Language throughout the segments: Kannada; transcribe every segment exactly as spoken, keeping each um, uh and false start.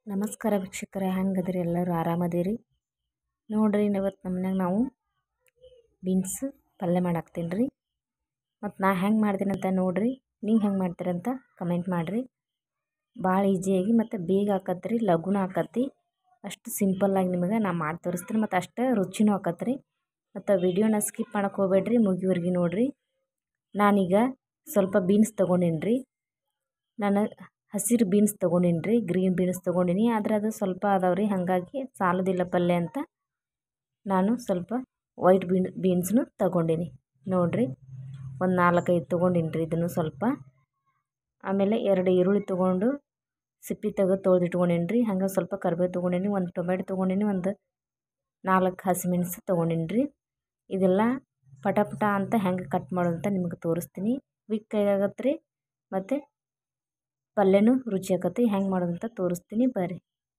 ನಮಸ್ಕಾರ ವೀಕ್ಷಕರೇ, ಹೆಂಗದಿರಿ? ಎಲ್ಲರೂ ಆರಾಮದಿರಿ ನೋಡ್ರಿ. ಇವತ್ತು ನಮ್ಮ ಮನ್ಯಾಗ ನಾವು ಬೀನ್ಸ್ ಪಲ್ಯ ಮಾಡಾಕ್ತೀನಿ ರೀ. ಮತ್ತು ನಾ ಹೆಂಗೆ ಮಾಡ್ತೀನಿ ಅಂತ ನೋಡ್ರಿ. ನೀವು ಹೆಂಗೆ ಮಾಡ್ತೀರಂತ ಕಮೆಂಟ್ ಮಾಡಿರಿ. ಭಾಳ ಈಜಿಯಾಗಿ ಮತ್ತು ಬೇಗ ಆಕತ್ರಿ, ಲಘುನ ಆಕತ್ತಿ. ಅಷ್ಟು ಸಿಂಪಲ್ಲಾಗಿ ನಿಮಗೆ ನಾ ಮಾಡಿ ತೋರಿಸ್ತೀನಿ. ಮತ್ತು ಅಷ್ಟು ರುಚಿನೂ ಆಕತ್ರಿ. ಮತ್ತು ವಿಡಿಯೋನ ಸ್ಕಿಪ್ ಮಾಡಕ್ಕೆ ಹೋಗ್ಬೇಡ್ರಿ, ಮುಗಿವರೆಗೆ ನೋಡ್ರಿ. ನಾನೀಗ ಸ್ವಲ್ಪ ಬೀನ್ಸ್ ತೊಗೊಂಡಿನಿ ರೀ. ನಾನು ಹಸಿರು ಬೀನ್ಸ್ ತೊಗೊಂಡಿನಿ ರೀ, ಗ್ರೀನ್ ಬೀನ್ಸ್ ತೊಗೊಂಡಿನಿ. ಆದರೆ ಅದು ಸ್ವಲ್ಪ ಅದಾವ್ರಿ, ಹಾಗಾಗಿ ಸಾಲೋದಿಲ್ಲ ಪಲ್ಯ ಅಂತ ನಾನು ಸ್ವಲ್ಪ ವೈಟ್ ಬೀನ್ ಬೀನ್ಸ್ನು ತೊಗೊಂಡಿನಿ ನೋಡ್ರಿ. ಒಂದು ನಾಲ್ಕೈದು ತೊಗೊಂಡಿನಿ ರೀ ಇದನ್ನು ಸ್ವಲ್ಪ. ಆಮೇಲೆ ಎರಡು ಈರುಳ್ಳಿ ತೊಗೊಂಡು ಸಿಪ್ಪೆ ತೆಗೆದು ತೊಳೆದು ಇಟ್ಕೊಂಡಿನಿ ರೀ. ಹಂಗೆ ಸ್ವಲ್ಪ ಕರಿಬೇವು ತೊಗೊಂಡಿನಿ, ಒಂದು ಟೊಮೆಟೊ ತೊಗೊಂಡಿನಿ, ಒಂದು ನಾಲ್ಕು ಹಸಿಮೆಣಸು ತೊಗೊಂಡಿನಿ ರೀ. ಇದೆಲ್ಲ ಪಟ ಪಟ ಅಂತ ಹೆಂಗೆ ಕಟ್ ಮಾಡೋದು ಅಂತ ನಿಮಗೆ ತೋರಿಸ್ತೀನಿ. ಕ್ವಿಕ್ ಆಗತ್ತೆ ರೀ, ಮತ್ತು ಪಲ್ಯನೂ ರುಚಿ ಆಕತಿ. ಹೆಂಗೆ ಮಾಡೋದಂತ ತೋರಿಸ್ತೀನಿ ಬರ್ರಿ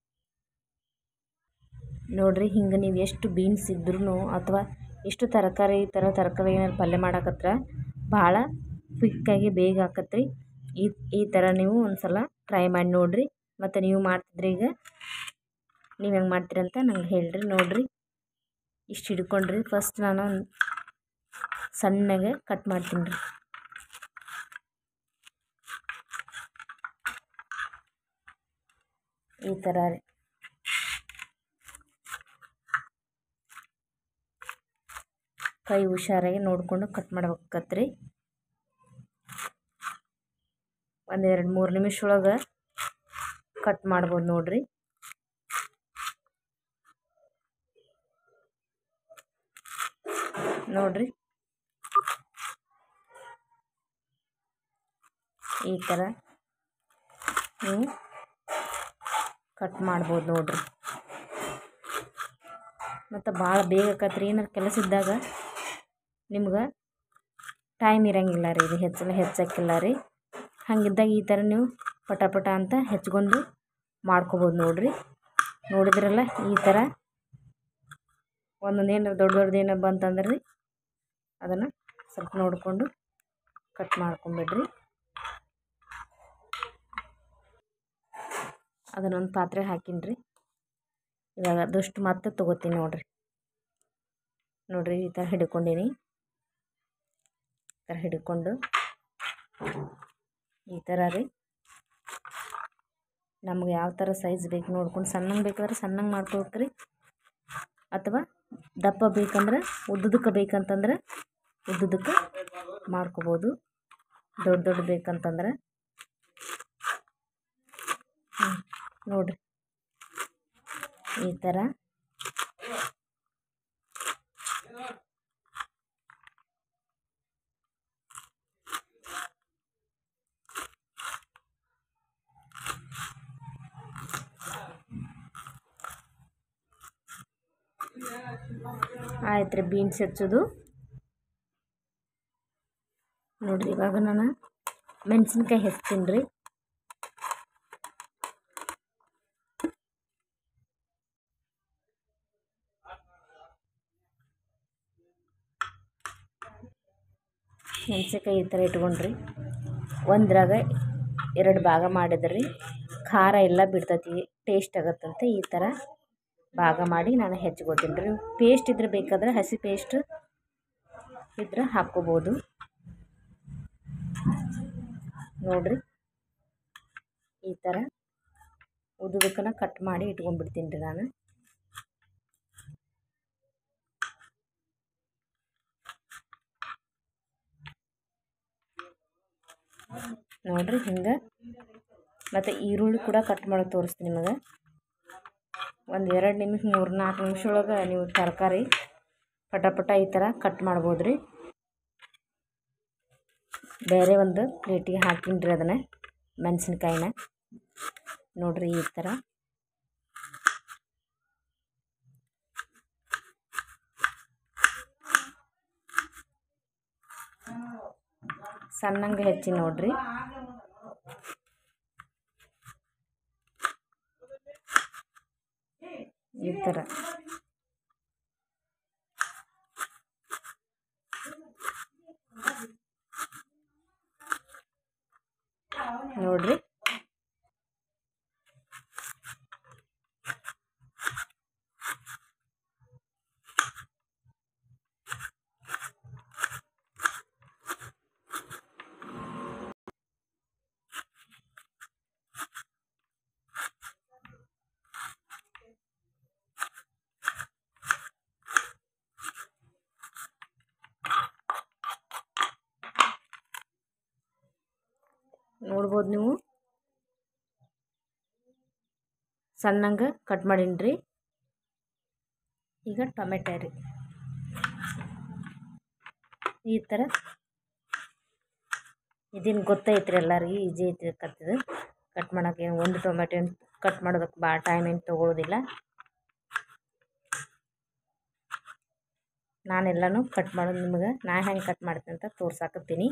ನೋಡ್ರಿ. ಹಿಂಗೆ ನೀವು ಎಷ್ಟು ಬೀನ್ಸ್ ಇದ್ರೂ ಅಥವಾ ಎಷ್ಟು ತರಕಾರಿ ಈ ಥರ ತರಕಾರಿ ಏನಾರು ಪಲ್ಯ ಮಾಡಾಕತ್ರ ಭಾಳ ಕ್ವಿಕ್ಕಾಗಿ ಬೇಗ ಆಕತ್ರಿ. ಈ ಈ ಥರ ನೀವು ಒಂದು ಸಲ ಟ್ರೈ ಮಾಡಿ ನೋಡಿರಿ. ಮತ್ತು ನೀವು ಮಾಡ್ತಿದ್ರಿ, ಈಗ ನೀವು ಹೆಂಗೆ ಮಾಡ್ತೀರಂತ ನಂಗೆ ಹೇಳಿರಿ ನೋಡಿರಿ. ಇಷ್ಟು ಹಿಡ್ಕೊಂಡ್ರಿ. ಫಸ್ಟ್ ನಾನು ಸಣ್ಣಗೆ ಕಟ್ ಮಾಡ್ತೀನಿ ರೀ. ಈ ಥರ ರೀ. ಕೈ ಹುಷಾರಾಗಿ ನೋಡಿಕೊಂಡು ಕಟ್ ಮಾಡ್ಬೇಕತ್ರಿ. ಒಂದು ಎರಡು ಮೂರು ನಿಮಿಷ ಒಳಗೆ ಕಟ್ ಮಾಡ್ಬೋದು ನೋಡ್ರಿ. ನೋಡ್ರಿ ಈ ಥರ ನೀವು ಕಟ್ ಮಾಡ್ಬೋದು ನೋಡ್ರಿ. ಮತ್ತು ಭಾಳ ಬೇಗ ಆಕತ್ರಿ. ಏನಾರು ಕೆಲಸ ಇದ್ದಾಗ ನಿಮ್ಗೆ ಟೈಮ್ ಇರೋಂಗಿಲ್ಲ ರೀ, ಇದು ಹೆಚ್ಚೆಲ್ಲ ಹೆಚ್ಚಕ್ಕಿಲ್ಲ ರೀ. ಹಂಗಿದ್ದಾಗ ಈ ಥರ ನೀವು ಪಟ ಪಟ ಅಂತ ಹೆಚ್ಕೊಂಡು ಮಾಡ್ಕೊಬೋದು ನೋಡ್ರಿ. ನೋಡಿದ್ರಲ್ಲ, ಈ ಥರ ಒಂದೊಂದು ಏನಾರು ದೊಡ್ಡ ದೊಡ್ಡದು ಏನಾರು ಬಂತಂದ್ರೆ ರೀ, ಅದನ್ನು ಸ್ವಲ್ಪ ನೋಡಿಕೊಂಡು ಕಟ್ ಮಾಡ್ಕೊಂಬಿಡ್ರಿ. ಅದನ್ನೊಂದು ಪಾತ್ರೆ ಹಾಕಿನಿ ರೀ. ಇವಾಗ ಅದಷ್ಟು ಮತ್ತೆ ತೊಗೋತೀನಿ ನೋಡ್ರಿ. ನೋಡ್ರಿ ಈ ಥರ ಹಿಡ್ಕೊಂಡೀನಿ. ಈ ಥರ ಹಿಡ್ಕೊಂಡು ಈ ಥರ ರೀ. ನಮ್ಗೆ ಯಾವ ಥರ ಸೈಜ್ ಬೇಕು ನೋಡ್ಕೊಂಡು ಸಣ್ಣಗೆ ಬೇಕಾದ್ರೆ ಸಣ್ಣಗೆ ಮಾಡ್ಕೊಬೇಕ್ರಿ, ಅಥವಾ ದಪ್ಪ ಬೇಕಂದ್ರೆ ಉದ್ದುದಕ್ಕೆ ಬೇಕಂತಂದ್ರೆ ಉದ್ದುದಕ್ಕೆ ಮಾಡ್ಕೋಬೋದು. ದೊಡ್ಡ ದೊಡ್ಡ ಬೇಕಂತಂದ್ರೆ ಹ್ಞೂ ನೋಡ್ರಿ ಈ ಥರ. ಆಯ್ತು ರೀ ಬೀನ್ಸ್ ಹೆಚ್ಚೋದು. ನೋಡಿರಿ, ಇವಾಗ ನಾನು ಮೆಣಸಿನ್ಕಾಯಿ ಹೆಚ್ಚ್ತೀನಿ ರೀ. ಮೆಣಸಿನ್ಕಾಯಿ ಈ ಥರ ಇಟ್ಕೊಂಡ್ರಿ. ಒಂದ್ರಾಗ ಎರಡು ಭಾಗ ಮಾಡಿದ್ರಿ, ಖಾರ ಎಲ್ಲ ಬಿಡ್ತೈತಿ, ಟೇಸ್ಟ್ ಆಗತ್ತಂತ ಈ ಥರ ಭಾಗ ಮಾಡಿ ನಾನು ಹೆಚ್ಚಿಗೋತೀನಿ ರೀ. ಪೇಸ್ಟ್ ಇದ್ರೆ ಬೇಕಾದ್ರೆ ಹಸಿ ಪೇಸ್ಟ್ ಇದ್ರೆ ಹಾಕ್ಕೋಬೋದು ನೋಡ್ರಿ. ಈ ಥರ ಉದ್ದುದಕ್ಕನ ಕಟ್ ಮಾಡಿ ಇಟ್ಕೊಂಡ್ಬಿಡ್ತೀನಿ ರೀ ನಾನು. ನೋಡ್ರಿ ಹಿಂಗೆ. ಮತ್ತು ಈರುಳ್ಳಿ ಕೂಡ ಕಟ್ ಮಾಡೋದು ತೋರಿಸ್ತೀನಿ ನಿಮಗೆ. ಒಂದು ಎರಡು ನಿಮಿಷ ಮೂರು ನಾಲ್ಕು ನಿಮಿಷ ಒಳಗೆ ನೀವು ತರಕಾರಿ ಪಟ ಪಟ ಈ ಥರ ಕಟ್ ಮಾಡ್ಬೋದು ರೀ. ಬೇರೆ ಒಂದು ಪ್ಲೇಟಿಗೆ ಹಾಕಿನಿ ರೀ ಅದನ್ನು, ಮೆಣಸಿನ್ಕಾಯಿನ. ನೋಡ್ರಿ ಈ ಥರ ಸಣ್ಣಂಗೆ ಹೆಚ್ಚಿ ನೋಡ್ರಿ. ಈ ಥರ ನೋಡ್ರಿ. ನೋಡ್ಬೋದು ನೀವು ಸಣ್ಣಂಗೆ ಕಟ್ ಮಾಡೀನಿ. ಈಗ ಟೊಮೆಟೊ ರೀ ಈ ಥರ ಇದೇನು ಗೊತ್ತೈತ್ರಿ ಎಲ್ಲರಿಗೆ ಈಜಿ ಐತಿ ಕತ್ತಿದು ಕಟ್ ಮಾಡೋಕೆ. ಒಂದು ಟೊಮೆಟೊ ಕಟ್ ಮಾಡೋದಕ್ಕೆ ಭಾಳ ಟೈಮ್ ಏನು ತೊಗೊಳ್ಳೋದಿಲ್ಲ. ನಾನೆಲ್ಲನೂ ಕಟ್ ಮಾಡೋದು ನಿಮಗೆ ನಾ ಹೆಂಗೆ ಕಟ್ ಮಾಡ್ತೀನಿ ಅಂತ ತೋರ್ಸಾಕತ್ತೀನಿ.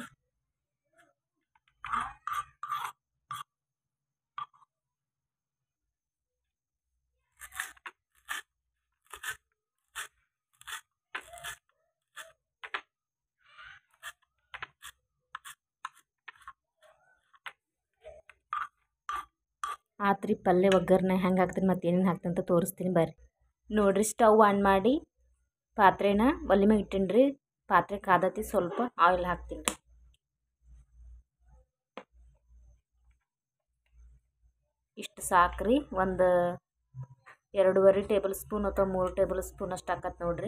ಆತ್ರಿ ಪಲ್ಯ ಒಗ್ಗರಣೆ ಹೆಂಗೆ ಹಾಕ್ತೀನಿ ಮತ್ತು ಏನೇನು ಹಾಕ್ತೀನಿ ಅಂತ ತೋರಿಸ್ತೀನಿ ಬರ್ರಿ. ನೋಡಿರಿ ಸ್ಟವ್ ಆನ್ ಮಾಡಿ ಪಾತ್ರೆನ ಒಲೆ ಮ್ಯಾಗ ಇಟ್ಟೀನಿ ರೀ. ಪಾತ್ರೆ ಕಾದತಿ, ಸ್ವಲ್ಪ ಆಯಿಲ್ ಹಾಕ್ತೀನಿ ರೀ. ಇಷ್ಟು ಸಾಕ್ರಿ. ಒಂದು ಎರಡೂವರೆ ಟೇಬಲ್ ಸ್ಪೂನ್ ಅಥವಾ ಮೂರು ಟೇಬಲ್ ಸ್ಪೂನ್ ಅಷ್ಟು ಹಾಕತ್ತೆ ನೋಡ್ರಿ.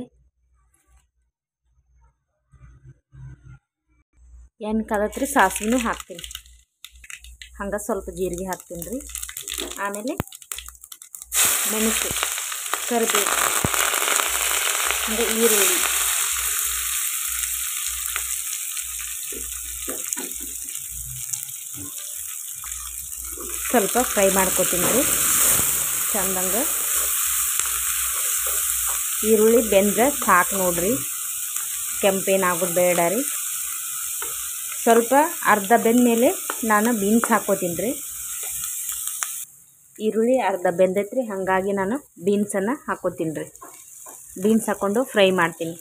ಎಣ್ಣೆ ಕಾದತ್ರಿ, ಸಾಸಿವೆನೂ ಹಾಕ್ತೀನಿ. ಹಂಗೆ ಸ್ವಲ್ಪ ಜೀರಿಗೆ ಹಾಕ್ತೀನಿ ರೀ. ಆಮೇಲೆ ಮೆಣಸು, ಕರಿಬೇವು, ಹಂಗೆ ಈರುಳ್ಳಿ, ಸ್ವಲ್ಪ ಫ್ರೈ ಮಾಡ್ಕೊತೀನಿ ರೀ ಚಂದಂಗೆ. ಈರುಳ್ಳಿ ಬೆಂದ್ರೆ ಸಾಕು ನೋಡ್ರಿ, ಕೆಂಪೇನಾಗೋದು ಬೇಡ ರೀ. ಸ್ವಲ್ಪ ಅರ್ಧ ಬೆಂದಮೇಲೆ ನಾನು ಬೀನ್ಸ್ ಹಾಕ್ಕೋತೀನಿ ರೀ. ಈರುಳ್ಳಿ ಅರ್ಧ ಬೆಂದೈತ್ರಿ, ಹಾಗಾಗಿ ನಾನು ಬೀನ್ಸನ್ನು ಹಾಕ್ಕೋತೀನಿ ರೀ. ಬೀನ್ಸ್ ಹಾಕ್ಕೊಂಡು ಫ್ರೈ ಮಾಡ್ತೀನಿ.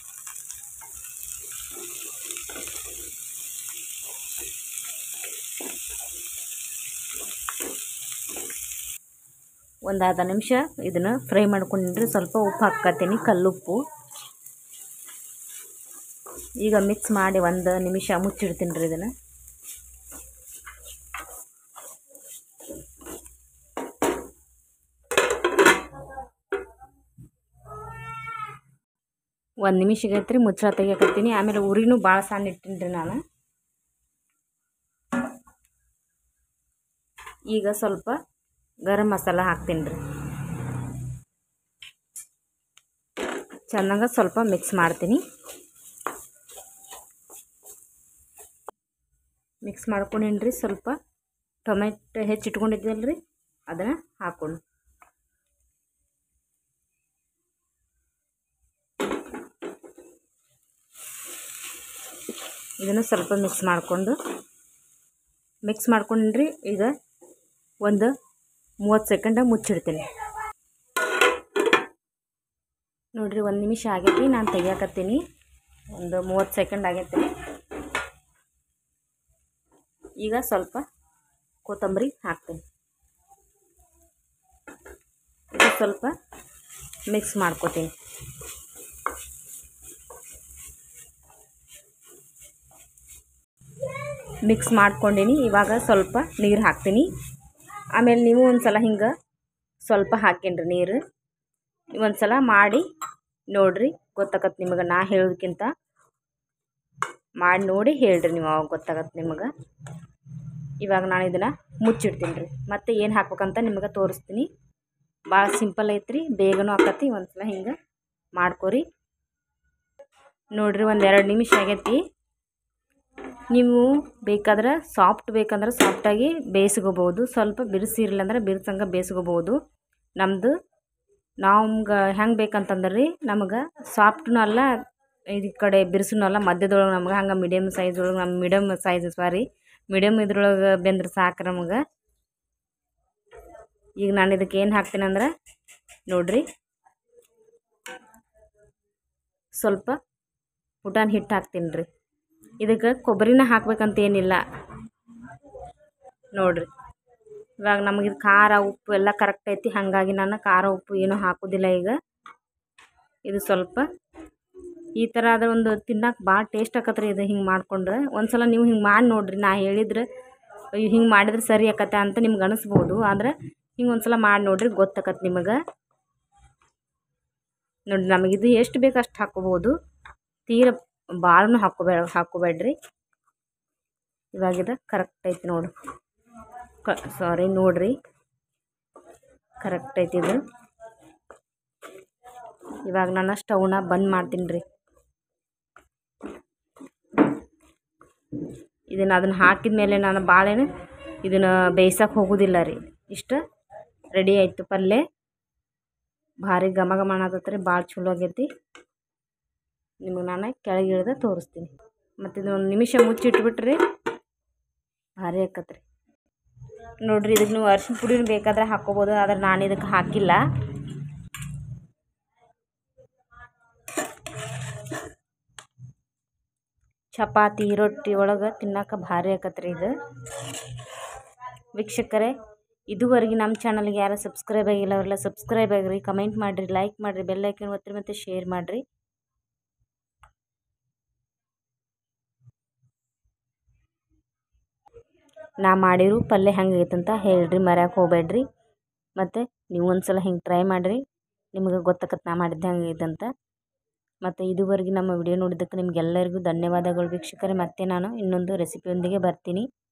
ಒಂದು ಅರ್ಧ ನಿಮಿಷ ಇದನ್ನು ಫ್ರೈ ಮಾಡ್ಕೊಂಡಿರಿ. ಸ್ವಲ್ಪ ಉಪ್ಪು ಹಾಕ್ಕೊತೀನಿ, ಕಲ್ಲುಪ್ಪು. ಈಗ ಮಿಕ್ಸ್ ಮಾಡಿ ಒಂದು ನಿಮಿಷ ಮುಚ್ಚಿಡ್ತೀನಿ ರೀ ಇದನ್ನು. ಒಂದು ನಿಮಿಷಕ್ಕೆ ಐತ್ರಿ ಮುಚ್ಚಳ ತೆಗಿಯಕತ್ತೀನಿ. ಆಮೇಲೆ ಉರಿನೂ ಭಾಳ ಸಣ್ಣ ಇಟ್ಟಿನಿ ರೀ ನಾನು. ಈಗ ಸ್ವಲ್ಪ ಗರಂ ಮಸಾಲ ಹಾಕ್ತೀನಿ ರೀ. ಚೆನ್ನಾಗ ಸ್ವಲ್ಪ ಮಿಕ್ಸ್ ಮಾಡ್ತೀನಿ. ಮಿಕ್ಸ್ ಮಾಡ್ಕೊಂಡೀನಿ ರೀ. ಸ್ವಲ್ಪ ಟೊಮೆಟೊ ಹೆಚ್ಚಿಟ್ಕೊಂಡಿದ್ದೀವಲ್ಲ ರೀ ಅದನ್ನು ಹಾಕ್ಕೊಂಡು ಇದನ್ನು ಸ್ವಲ್ಪ ಮಿಕ್ಸ್ ಮಾಡಿಕೊಂಡು ಮಿಕ್ಸ್ ಮಾಡ್ಕೊಂಡ್ರಿ. ಈಗ ಒಂದು ಮೂವತ್ತು ಸೆಕೆಂಡ ಮುಚ್ಚಿಡ್ತೀನಿ ನೋಡಿರಿ. ಒಂದು ನಿಮಿಷ ಆಗೈತಿ, ನಾನು ತೆಗಿಯಾಕತ್ತೀನಿ. ಒಂದು ಮೂವತ್ತು ಸೆಕೆಂಡ್ ಆಗೈತಿ. ಈಗ ಸ್ವಲ್ಪ ಕೊತ್ತಂಬರಿ ಹಾಕ್ತೀನಿ. ಇದು ಸ್ವಲ್ಪ ಮಿಕ್ಸ್ ಮಾಡ್ಕೊತೀನಿ. ಮಿಕ್ಸ್ ಮಾಡ್ಕೊಂಡೀನಿ. ಇವಾಗ ಸ್ವಲ್ಪ ನೀರು ಹಾಕ್ತೀನಿ. ಆಮೇಲೆ ನೀವು ಒಂದು ಸಲ ಹಿಂಗೆ ಸ್ವಲ್ಪ ಹಾಕೇನ್ರಿ ನೀರು. ಒಂದು ಸಲ ಮಾಡಿ ನೋಡಿರಿ, ಗೊತ್ತಾಗತ್ತೆ ನಿಮಗೆ. ನಾ ಹೇಳೋದಕ್ಕಿಂತ ಮಾಡಿ ನೋಡಿ ಹೇಳ್ರಿ ನೀವು, ಅವಾಗ ಗೊತ್ತಾಗತ್ತೆ ನಿಮಗೆ. ಇವಾಗ ನಾನು ಇದನ್ನು ಮುಚ್ಚಿಡ್ತೀನಿ ರೀ. ಮತ್ತು ಏನು ಹಾಕ್ಬೇಕಂತ ನಿಮಗೆ ತೋರಿಸ್ತೀನಿ. ಭಾಳ ಸಿಂಪಲ್ ಐತ್ರಿ, ಬೇಗನೂ ಆಕತಿ. ಒಂದು ಸಲ ಹಿಂಗೆ ಮಾಡ್ಕೊರಿ ನೋಡಿರಿ. ಒಂದು ಎರಡು ನಿಮಿಷ ಆಗೈತಿ. ನೀವು ಬೇಕಾದ್ರೆ ಸಾಫ್ಟ್ ಬೇಕಂದ್ರೆ ಸಾಫ್ಟಾಗಿ ಬೇಯಿಸ್ಕೋಬೋದು. ಸ್ವಲ್ಪ ಬಿರುಸಿರಲಿಲ್ಲ ಅಂದ್ರೆ ಬಿರುಸಂಗೆ ಬೇಯಿಸ್ಕೋಬೋದು. ನಮ್ಮದು ನಮ್ಗೆ ಹೆಂಗೆ ಬೇಕಂತಂದ್ರೆ ರೀ, ನಮಗೆ ಸಾಫ್ಟ್ನೂ ಅಲ್ಲ, ಇದು ಕಡೆ ಬಿರುಸುನೂ ಅಲ್ಲ, ಮಧ್ಯದೊಳಗೆ ನಮ್ಗೆ ಹಂಗೆ ಮೀಡಿಯಮ್ ಸೈಜ್ ಒಳಗೆ, ನಮ್ಮ ಮೀಡಿಯಮ್ ಸೈಜ್ ಸಾರಿ ಮೀಡಿಯಮ್ ಇದ್ರೊಳಗೆ ಬೆಂದ್ರೆ ಸಾಕು ನಮಗೆ. ಈಗ ನಾನು ಇದಕ್ಕೆ ಏನು ಹಾಕ್ತೀನಿ ಅಂದ್ರೆ ನೋಡಿರಿ, ಸ್ವಲ್ಪ ಪುಟಾಣಿ ಹಿಟ್ಟು ಹಾಕ್ತೀನಿ ರೀ. ಇದಕ್ಕೆ ಕೊಬ್ಬರಿನ ಹಾಕ್ಬೇಕಂತ ಏನಿಲ್ಲ ನೋಡಿರಿ. ಇವಾಗ ನಮಗಿದು ಖಾರ ಉಪ್ಪು ಎಲ್ಲ ಕರೆಕ್ಟ್ ಐತಿ, ಹಾಗಾಗಿ ನಾನು ಖಾರ ಉಪ್ಪು ಏನೂ ಹಾಕೋದಿಲ್ಲ. ಈಗ ಇದು ಸ್ವಲ್ಪ ಈ ಥರ ಆದರೆ ಒಂದು ತಿನ್ನಕ್ಕೆ ಭಾಳ ಟೇಸ್ಟ್ ಆಕತ್ರಿ. ಇದು ಹಿಂಗೆ ಮಾಡ್ಕೊಂಡ್ರೆ ಒಂದು ಸಲ ನೀವು ಹಿಂಗೆ ಮಾಡಿ ನೋಡಿರಿ. ನಾ ಹೇಳಿದ್ರೆ ಹಿಂಗೆ ಮಾಡಿದ್ರೆ ಸರಿ ಆಕತ್ತೆ ಅಂತ ನಿಮ್ಗೆ ಅನಿಸ್ಬೋದು. ಆದರೆ ಹಿಂಗೆ ಒಂದು ಸಲ ಮಾಡಿ ನೋಡಿರಿ, ಗೊತ್ತಾಕತ್ತೆ ನಿಮಗೆ. ನೋಡಿ, ನಮಗಿದು ಎಷ್ಟು ಬೇಕು ಅಷ್ಟು ಹಾಕ್ಕೋಬೋದು. ತೀರ ಭಾಳನೂ ಹಾಕ್ಕೋಬೇಡ ಹಾಕ್ಕೋಬೇಡ್ರಿ. ಇವಾಗಿದು ಕರೆಕ್ಟ್ ಐತಿ ನೋಡಿ. ಕ ಸಾರಿ ನೋಡಿರಿ ಕರೆಕ್ಟ್ ಐತಿ ಇದು. ಇವಾಗ ನಾನು ಸ್ಟವ್ನ ಬಂದ್ ಮಾಡ್ತೀನಿ ರೀ. ಇದನ್ನು ಅದನ್ನು ಹಾಕಿದ ಮೇಲೆ ನಾನು ಭಾಳೇನು ಇದನ್ನು ಬೇಯ್ಸಕ್ಕೆ ಹೋಗೋದಿಲ್ಲ ರೀ. ಇಷ್ಟು ರೆಡಿ ಆಯಿತು ಪಲ್ಯ. ಭಾರಿ ಘಮ ಘಮ ಅನ್ನತೈತೆ ರೀ, ಭಾಳ ಚಲೋ ಆಗೈತಿ. ನಿಮಗೆ ನಾನು ಕೆಳಗೆ ಇಳಿದ ತೋರಿಸ್ತೀನಿ. ಮತ್ತು ಇದು ಒಂದು ನಿಮಿಷ ಮುಚ್ಚಿಟ್ಬಿಟ್ರಿ ಭಾರಿ ಆಕತ್ರಿ. ನೋಡಿರಿ, ಇದಕ್ಕೆ ನೀವು ಅರಿಶಿನ ಪುಡಿನೂ ಬೇಕಾದ್ರೆ ಹಾಕ್ಕೋಬೋದು, ಆದರೆ ನಾನು ಇದಕ್ಕೆ ಹಾಕಿಲ್ಲ. ಚಪಾತಿ ರೊಟ್ಟಿ ಒಳಗೆ ತಿನ್ನೋಕೆ ಭಾರಿ ಆಕತ್ರಿ ಇದು. ವೀಕ್ಷಕರೇ, ಇದುವರೆಗೆ ನಮ್ಮ ಚಾನಲ್ಗೆ ಯಾರು ಸಬ್ಸ್ಕ್ರೈಬ್ ಆಗಿಲ್ಲ ಅವರೆಲ್ಲ ಸಬ್ಸ್ಕ್ರೈಬ್ ಆಗಿರಿ, ಕಮೆಂಟ್ ಮಾಡಿರಿ, ಲೈಕ್ ಮಾಡಿರಿ, ಬೆಲ್ ಐಕನ್ ಒತ್ತಿರಿ ಮತ್ತು ಶೇರ್ ಮಾಡಿರಿ. ನಾ ಮಾಡಿರೋ ಪಲ್ಯ ಹೆಂಗೈತೆ ಅಂತ ಹೇಳ್ರಿ, ಮರ್ಯಾಕೆ ಹೋಗ್ಬೇಡ್ರಿ. ಮತ್ತು ನೀವು ಒಂದು ಸಲ ಹಿಂಗೆ ಟ್ರೈ ಮಾಡಿರಿ, ನಿಮಗೆ ಗೊತ್ತಾಗತ್ತೆ ನಾ ಮಾಡಿದ್ದು ಹೆಂಗೈತೆ ಅಂತ. ಮತ್ತು ಇದುವರೆಗೆ ನಮ್ಮ ವಿಡಿಯೋ ನೋಡಿದ್ದಕ್ಕೆ ನಿಮಗೆಲ್ಲರಿಗೂ ಧನ್ಯವಾದಗಳು ವೀಕ್ಷಕರೇ. ಮತ್ತೆ ನಾನು ಇನ್ನೊಂದು ರೆಸಿಪಿಯೊಂದಿಗೆ ಬರ್ತೀನಿ.